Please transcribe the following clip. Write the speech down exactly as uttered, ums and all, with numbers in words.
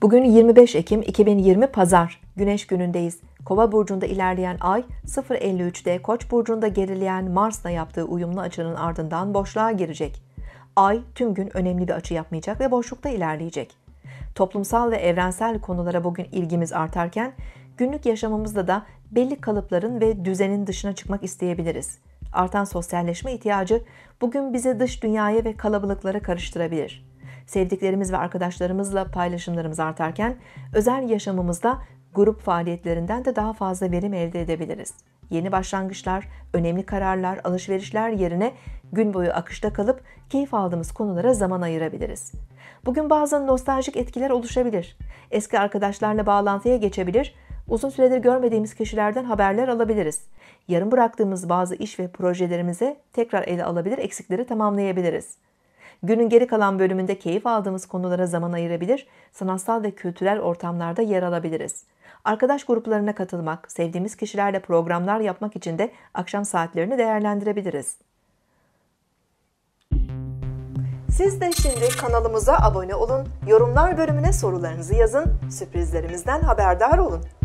Bugün yirmi beş Ekim iki bin yirmi Pazar, Güneş günündeyiz. Kova burcunda ilerleyen Ay, sıfır elli üçte Koç burcunda gerileyen Mars'la yaptığı uyumlu açının ardından boşluğa girecek. Ay tüm gün önemli bir açı yapmayacak ve boşlukta ilerleyecek. Toplumsal ve evrensel konulara bugün ilgimiz artarken, günlük yaşamımızda da belli kalıpların ve düzenin dışına çıkmak isteyebiliriz. Artan sosyalleşme ihtiyacı bugün bizi dış dünyaya ve kalabalıklara karıştırabilir. Sevdiklerimiz ve arkadaşlarımızla paylaşımlarımız artarken, özel yaşamımızda grup faaliyetlerinden de daha fazla verim elde edebiliriz. Yeni başlangıçlar, önemli kararlar, alışverişler yerine gün boyu akışta kalıp keyif aldığımız konulara zaman ayırabiliriz. Bugün bazı nostaljik etkiler oluşabilir. Eski arkadaşlarla bağlantıya geçebilir, uzun süredir görmediğimiz kişilerden haberler alabiliriz. Yarım bıraktığımız bazı iş ve projelerimize tekrar ele alabilir, eksikleri tamamlayabiliriz. Günün geri kalan bölümünde keyif aldığımız konulara zaman ayırabilir, sanatsal ve kültürel ortamlarda yer alabiliriz. Arkadaş gruplarına katılmak, sevdiğimiz kişilerle programlar yapmak için de akşam saatlerini değerlendirebiliriz. Siz de şimdi kanalımıza abone olun, yorumlar bölümüne sorularınızı yazın, sürprizlerimizden haberdar olun.